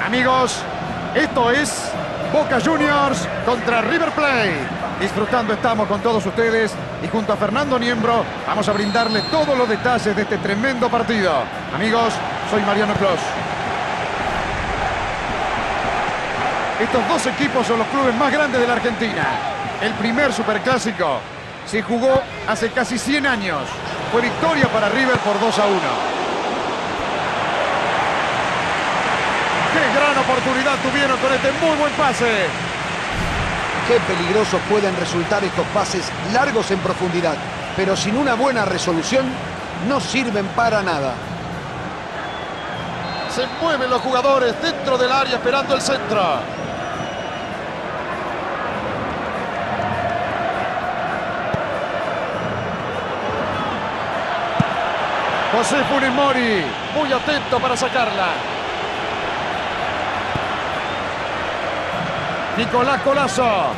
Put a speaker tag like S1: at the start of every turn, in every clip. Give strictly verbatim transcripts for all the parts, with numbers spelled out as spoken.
S1: Amigos, esto es Boca Juniors contra River Plate. Disfrutando estamos con todos ustedes y junto a Fernando Niembro vamos a brindarles todos los detalles de este tremendo partido. Amigos, soy Mariano Clos. Estos dos equipos son los clubes más grandes de la Argentina. El primer superclásico se jugó hace casi cien años. Fue victoria para River por dos a uno. ¡Qué gran oportunidad tuvieron con este muy buen pase!
S2: Qué peligrosos pueden resultar estos pases largos en profundidad, pero sin una buena resolución no sirven para nada.
S1: Se mueven los jugadores dentro del área esperando el centro. José Funes Mori, muy atento para sacarla. Nicolás Collazo.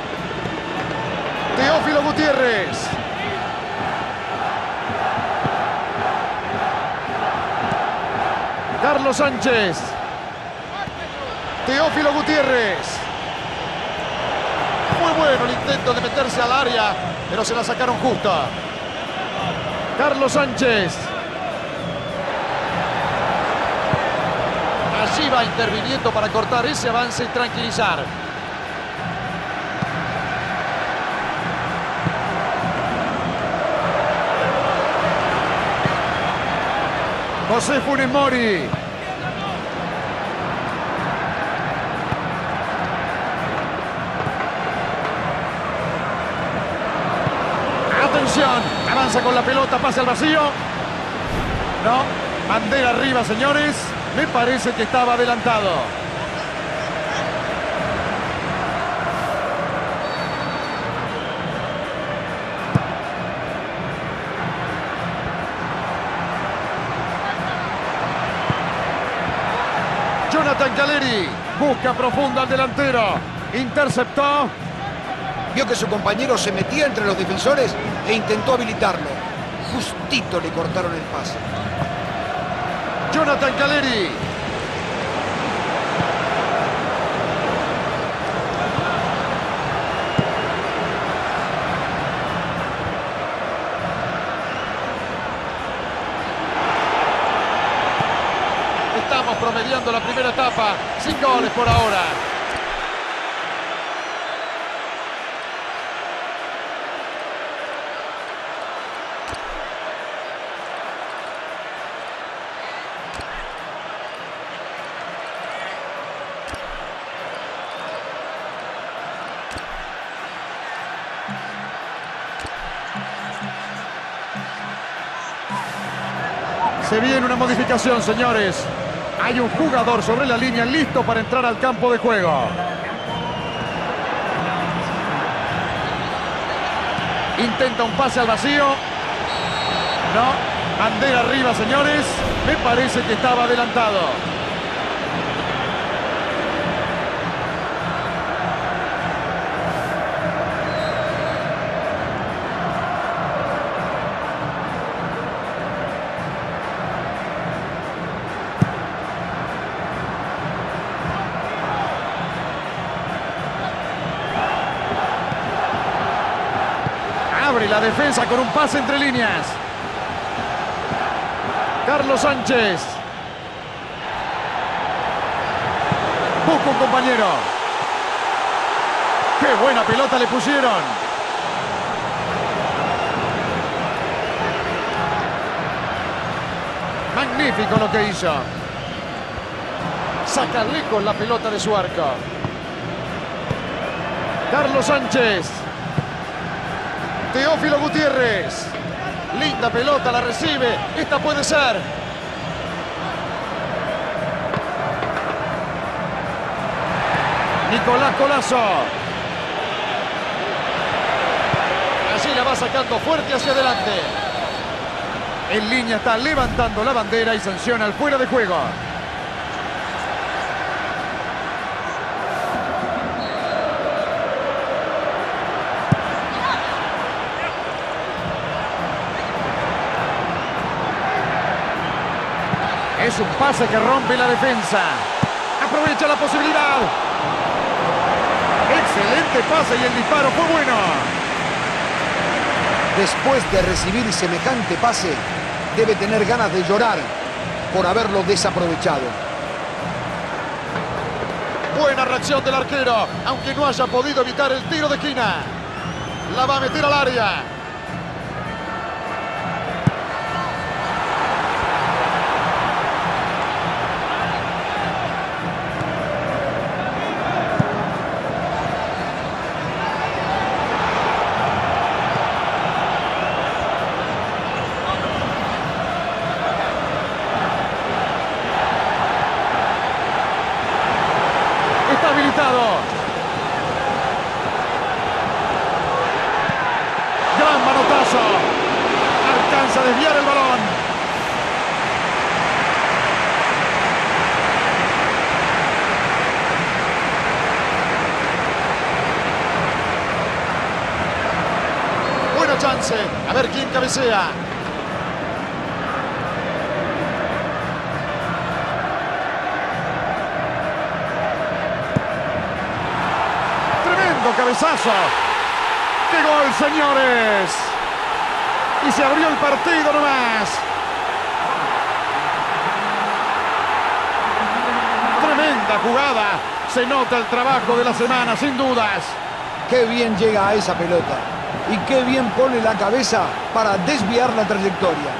S1: Teófilo Gutiérrez. Carlos Sánchez. Teófilo Gutiérrez. Muy bueno el intento de meterse al área, pero se la sacaron justo. Carlos Sánchez. Allí va interviniendo para cortar ese avance y tranquilizar. José Funes Mori. Atención, avanza con la pelota, pasa al vacío. No, bandera arriba, señores. Me parece que estaba adelantado. Jonathan Calleri busca profundo al delantero. Interceptó.
S2: Vio que su compañero se metía entre los defensores e intentó habilitarlo. Justito le cortaron el pase.
S1: Jonathan Calleri. Estamos promediando la primera etapa. Sin goles por ahora. Se viene una modificación, señores. Hay un jugador sobre la línea listo para entrar al campo de juego. Intenta un pase al vacío. No. Bandera arriba, señores. Me parece que estaba adelantado. Abre la defensa con un pase entre líneas. Carlos Sánchez. Busca un compañero. ¡Qué buena pelota le pusieron! Magnífico lo que hizo. Saca lejos la pelota de su arco. Carlos Sánchez. Teófilo Gutiérrez. Linda pelota, la recibe. Esta puede ser. Nicolás Collazo. Allí la va sacando fuerte hacia adelante. En línea está levantando la bandera y sanciona el fuera de juego. Es un pase que rompe la defensa. aprovecha la posibilidad. Excelente pase y el disparo fue bueno.
S2: Después de recibir semejante pase, debe tener ganas de llorar por haberlo desaprovechado.
S1: Buena reacción del arquero, aunque no haya podido evitar el tiro de esquina. La va a meter al área. Está habilitado. Gran manotazo. Alcanza a desviar el balón. Buena chance. A ver quién cabecea. Cabezazo. ¡Qué gol, señores! Y se abrió el partido nomás. Tremenda jugada. Se nota el trabajo de la semana, sin dudas.
S2: Qué bien llega a esa pelota. Y qué bien pone la cabeza para desviar la trayectoria.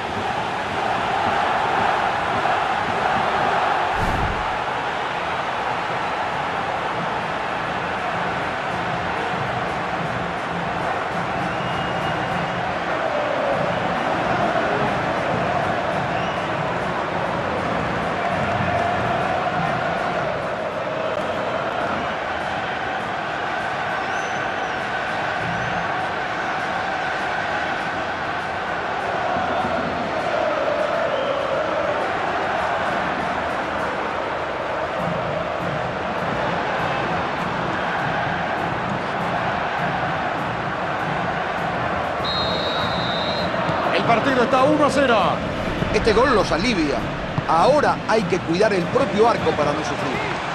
S1: El partido está uno a cero.
S2: Este gol los alivia. Ahora hay que cuidar el propio arco para no sufrir.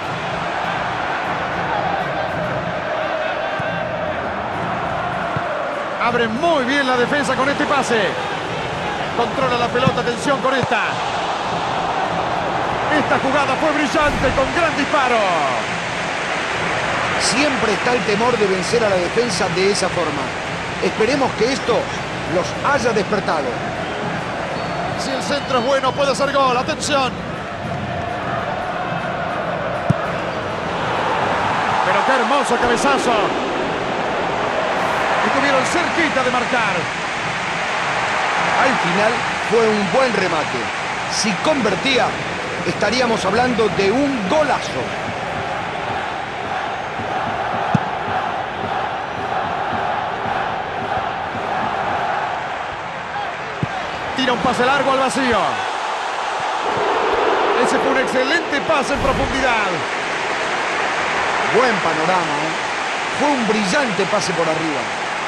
S1: Abre muy bien la defensa con este pase. Controla la pelota, atención con esta. Esta jugada fue brillante con gran disparo.
S2: Siempre está el temor de vencer a la defensa de esa forma. Esperemos que esto los haya despertado.
S1: Si el centro es bueno, puede ser gol. Atención. Pero qué hermoso cabezazo. Estuvieron cerquita de marcar.
S2: Al final fue un buen remate. Si convertía, estaríamos hablando de un golazo.
S1: Tira un pase largo al vacío. Ese fue un excelente pase en profundidad.
S2: Buen panorama, ¿eh? Fue un brillante pase por arriba.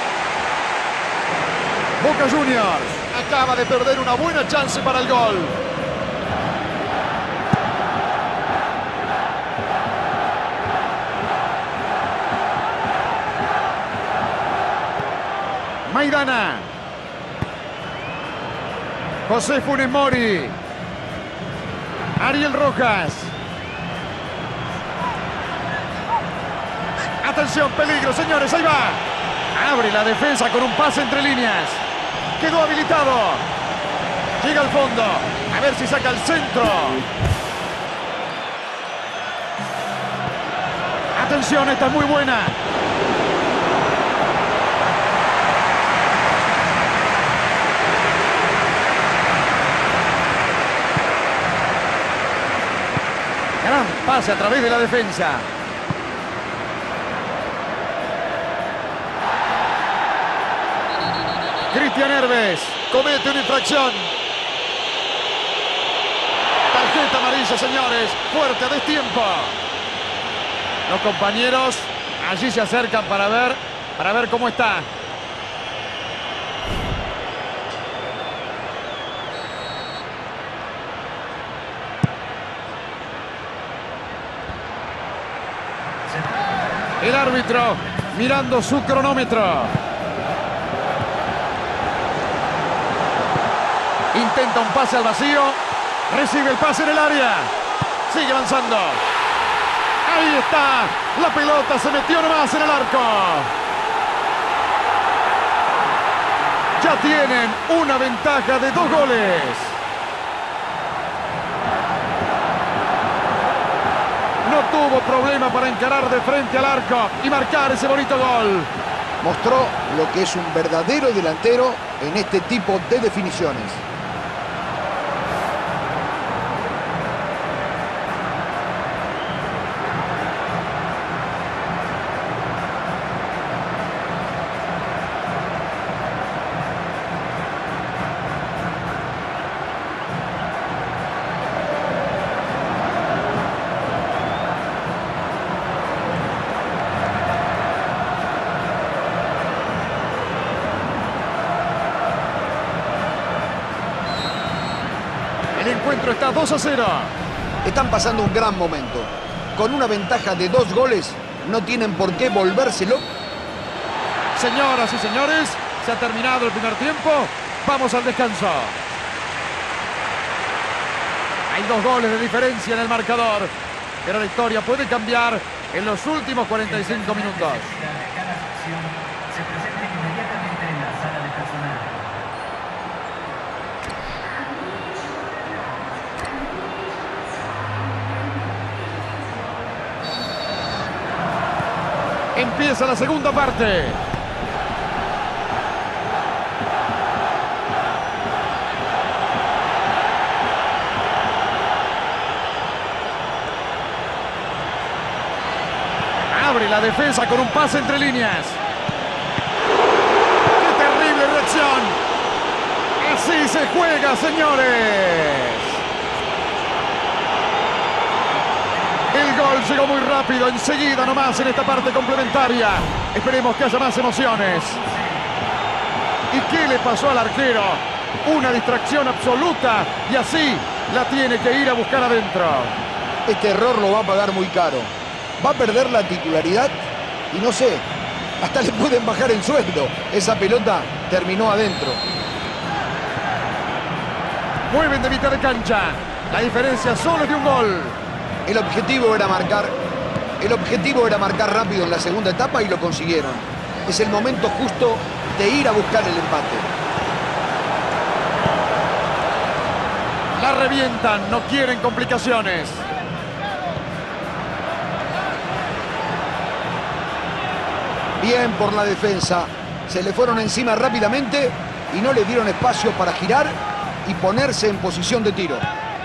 S1: Boca Juniors acaba de perder una buena chance para el gol. Maidana. José Funes Mori. Ariel Rojas. Atención, peligro, señores, ahí va. Abre la defensa con un pase entre líneas. Quedó habilitado. Llega al fondo. A ver si saca el centro. Atención, esta es muy buena. Gran pase a través de la defensa. Cristian Herves comete una infracción. Tarjeta amarilla, señores. Fuerte a destiempo. Los compañeros allí se acercan para ver, para ver cómo está. El árbitro mirando su cronómetro. Intenta un pase al vacío. Recibe el pase en el área. Sigue avanzando. Ahí está. La pelota se metió nomás en el arco. Ya tienen una ventaja de dos goles. No tuvo problema para encarar de frente al arco y marcar ese bonito gol.
S2: Mostró lo que es un verdadero delantero en este tipo de definiciones.
S1: El encuentro está dos a cero.
S2: Están pasando un gran momento. Con una ventaja de dos goles, no tienen por qué volvérselo.
S1: Señoras y señores, se ha terminado el primer tiempo. Vamos al descanso. Hay dos goles de diferencia en el marcador, pero la historia puede cambiar en los últimos cuarenta y cinco minutos. Empieza la segunda parte. Abre la defensa con un pase entre líneas. ¡Qué terrible reacción! Así se juega, señores. El gol llegó muy rápido, enseguida nomás en esta parte complementaria. Esperemos que haya más emociones. ¿Y qué le pasó al arquero? Una distracción absoluta y así la tiene que ir a buscar adentro.
S2: Este error lo va a pagar muy caro. Va a perder la titularidad y no sé, hasta le pueden bajar el sueldo. Esa pelota terminó adentro.
S1: Mueven de mitad de cancha. La diferencia solo es de un gol.
S2: El objetivo era marcar, el objetivo era marcar rápido en la segunda etapa y lo consiguieron. Es el momento justo de ir a buscar el empate.
S1: La revientan, no quieren complicaciones.
S2: Bien por la defensa. Se le fueron encima rápidamente y no le dieron espacio para girar y ponerse en posición de tiro.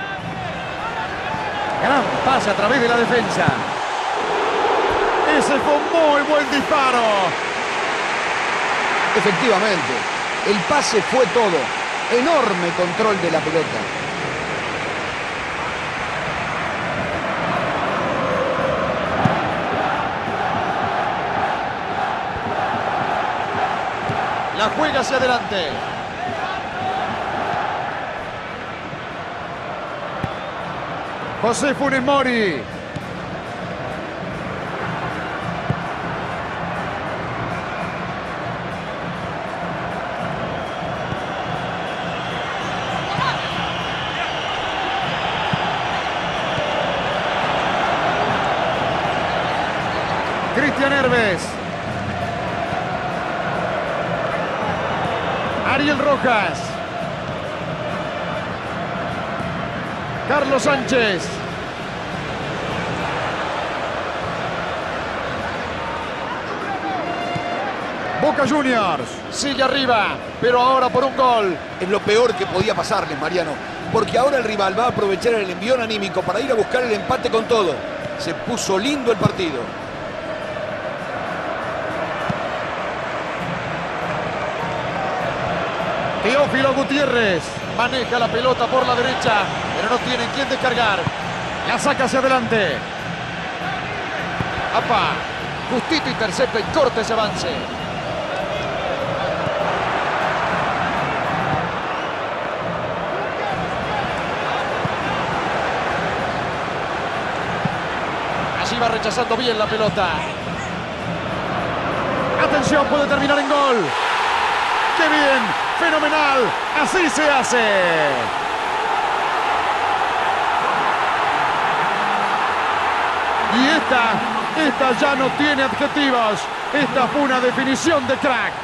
S1: Gran pase a través de la defensa. Ese fue un muy buen disparo.
S2: Efectivamente, el pase fue todo. Enorme control de la pelota.
S1: La juega hacia adelante. José Funes Mori. Cristian Herves. Ariel Rojas. Carlos Sánchez. Boca Juniors sigue arriba, pero ahora por un gol.
S2: Es lo peor que podía pasarles, Mariano, porque ahora el rival va a aprovechar el envión anímico para ir a buscar el empate con todo. Se puso lindo el partido.
S1: Teófilo Gutiérrez maneja la pelota por la derecha, pero no tienen quien descargar. La saca hacia adelante. ¡Apa! Justito intercepta y corta ese avance. Allí va rechazando bien la pelota. Atención, puede terminar en gol. ¡Qué bien! ¡Fenomenal! ¡Así se hace! Y esta, esta ya no tiene adjetivos. Esta fue una definición de crack.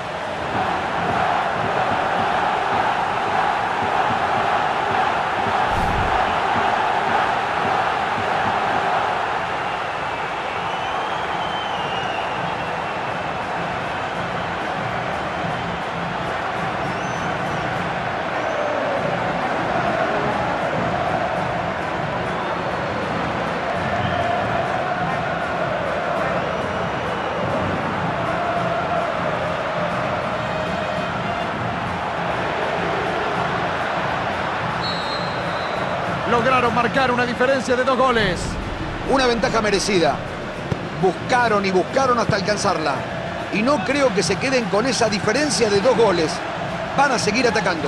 S1: Lograron marcar una diferencia de dos goles.
S2: Una ventaja merecida. Buscaron y buscaron hasta alcanzarla. Y no creo que se queden con esa diferencia de dos goles. Van a seguir atacando.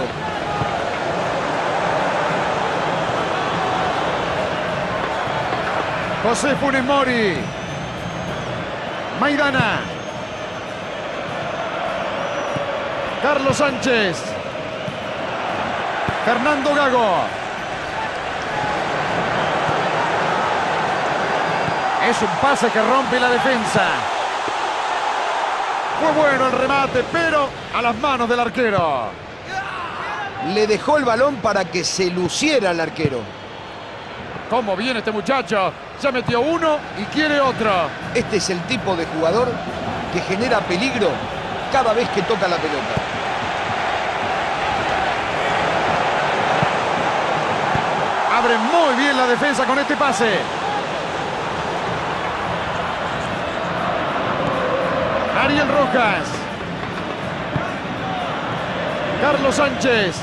S1: José Funes Mori. Maidana. Carlos Sánchez. Fernando Gago. Es un pase que rompe la defensa. Fue bueno el remate, pero a las manos del arquero.
S2: Le dejó el balón para que se luciera el arquero.
S1: ¿Cómo viene este muchacho? Ya metió uno y quiere otro.
S2: Este es el tipo de jugador que genera peligro cada vez que toca la pelota.
S1: Abre muy bien la defensa con este pase. Ariel Rojas. Carlos Sánchez.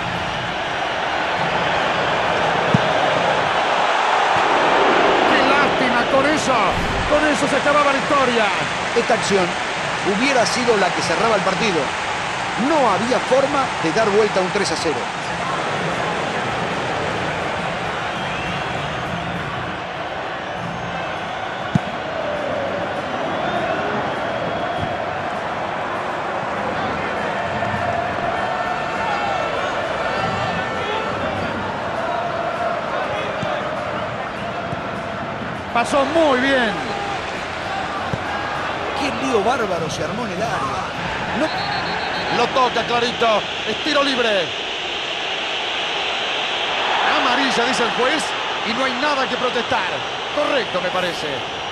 S1: ¡Qué lástima! Con eso, con eso se acababa la historia.
S2: Esta acción hubiera sido la que cerraba el partido. No había forma de dar vuelta a un tres a cero.
S1: Pasó muy bien.
S2: Qué lío bárbaro se armó en el área.
S1: No. Lo toca clarito. Es tiro libre. Amarilla, dice el juez. Y no hay nada que protestar. Correcto, me parece.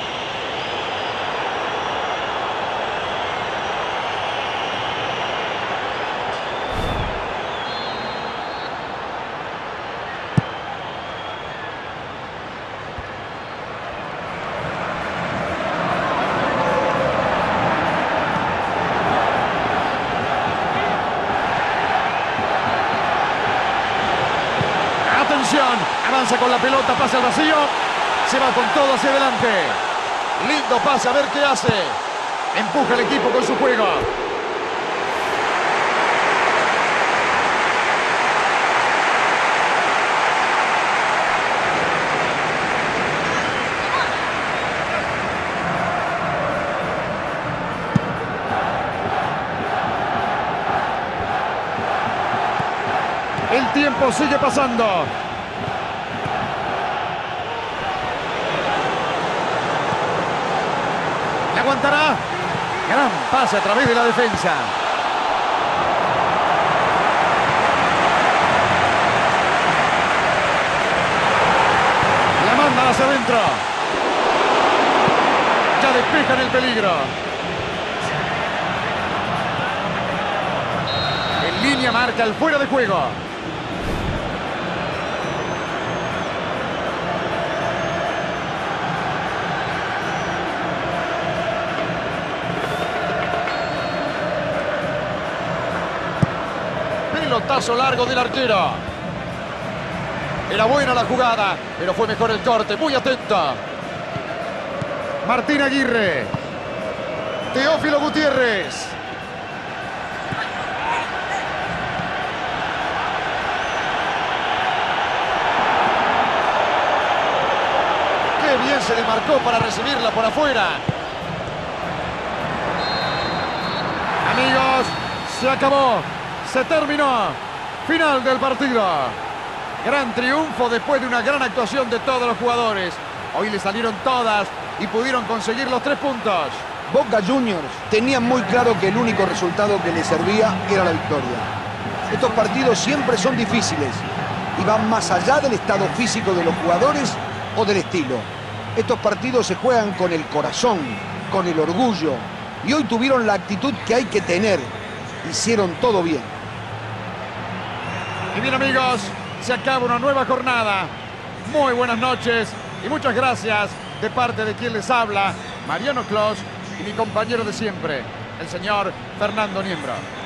S1: Avanza con la pelota, pasa al vacío. Se va con todo hacia adelante. Lindo pase, a ver qué hace. Empuja el equipo con su juego. El tiempo sigue pasando. Aguantará. Gran pase a través de la defensa. La mandan hacia adentro. Ya despejan el peligro. En línea marca el fuera de juego. Pelotazo largo del arquero. Era buena la jugada, pero fue mejor el corte. Muy atento. Martín Aguirre. Teófilo Gutiérrez. Qué bien se le marcó para recibirla por afuera. Amigos, se acabó, se terminó. Final del partido. Gran triunfo después de una gran actuación de todos los jugadores. Hoy le salieron todas y pudieron conseguir los tres puntos.
S2: Boca Juniors tenía muy claro que el único resultado que le servía era la victoria. Estos partidos siempre son difíciles y van más allá del estado físico de los jugadores o del estilo. Estos partidos se juegan con el corazón, con el orgullo, y hoy tuvieron la actitud que hay que tener. Hicieron todo bien.
S1: Y bien, amigos, se acaba una nueva jornada. Muy buenas noches y muchas gracias de parte de quien les habla, Mariano Clos, y mi compañero de siempre, el señor Fernando Niembro.